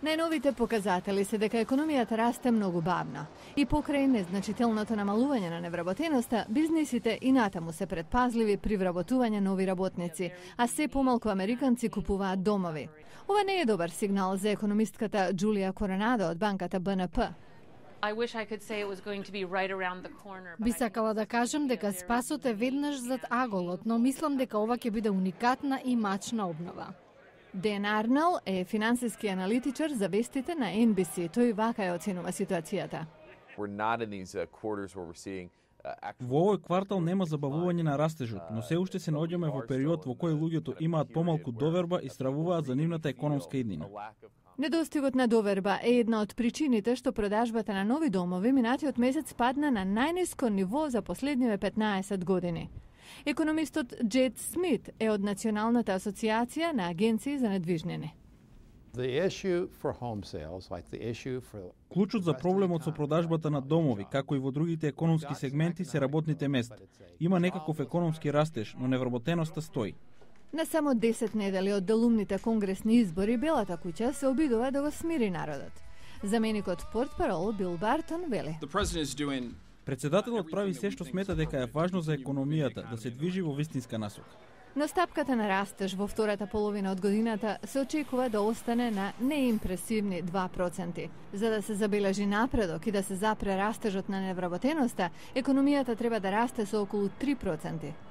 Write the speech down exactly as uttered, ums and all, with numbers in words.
Најновите показатели се дека економијата расте многу бавно. И покрај незначителното намалување на невработеноста, бизнисите и натаму се предпазливи при вработување нови работници, а се помалку американци купуваат домови. Ова не е добар сигнал за економистката Джулија Коронадо од банката Б Н П. Би сакала да кажам дека спасот е веднаш зад аголот, но мислам дека ова ќе биде уникатна и мачна обнова. Ден Арнал е финансиски аналитичар за вестите на Ен Би Си. Тој вака ја оценува ситуацијата. Во овој квартал нема забавување на растежот, но се уште се наоѓаме во период во кој луѓето имаат помалку доверба и стравуваат за нивната економска иднина. Недостигот на доверба е една од причините што продажбата на нови домови минатиот месец падна на најниско ниво за последниве петнаесет години. Економистот Джет Смит е од Националната асоциација на агенции за недвижнини. Клучот за проблемот со продажбата на домови, како и во другите економски сегменти, се работните места. Има некаков економски растеж, но невработеноста стои. На само десет недели од делумните конгресни избори, Белата куќа се обидува да го смири народот. Заменикот портпарол Бил Бартон вели: Председателот прави се што смета дека е важно за економијата да се движи во вистинска насока. Но стапката на растеж во втората половина од годината се очекува да остане на неимпресивни два проценти. За да се забележи напредок и да се запре растежот на невработеноста, економијата треба да расте со околу три проценти.